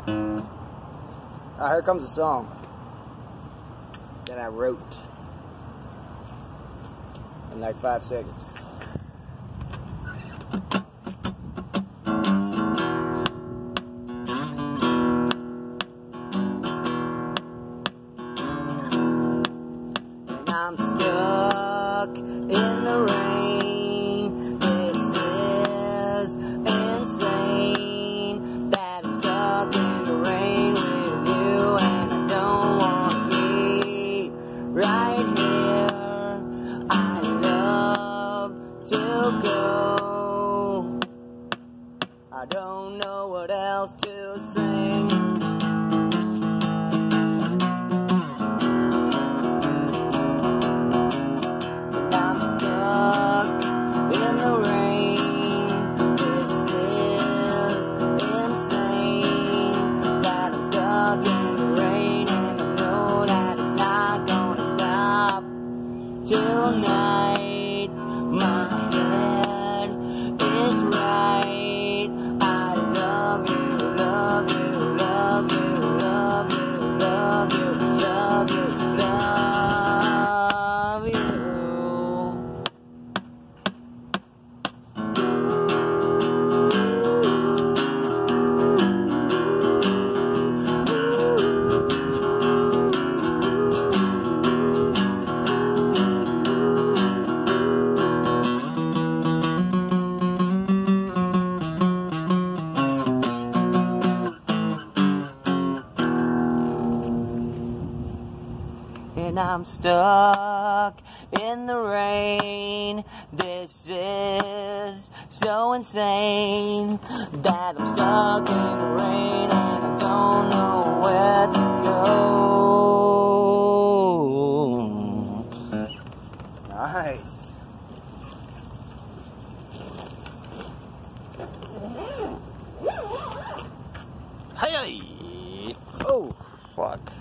Here comes a song that I wrote in like 5 seconds. And I'm stuck in the rain. This is insane that I'm stuck in the rain with you, and I don't want to be right here. I love to go. I don't know what else to sing. I'm stuck in the rain. This is insane that I'm stuck in the rain, and I know that it's not gonna stop tonight. My head is right. I love you, love you, love you, love you, love you, love you, love you. And I'm stuck in the rain. This is so insane that I'm stuck in the rain, and I don't know where to go. Nice. Hey! Oh, fuck.